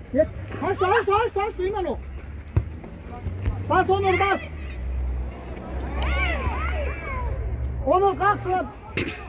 Git. Taş duyma onu. Bas Onur bas. Onur kalk.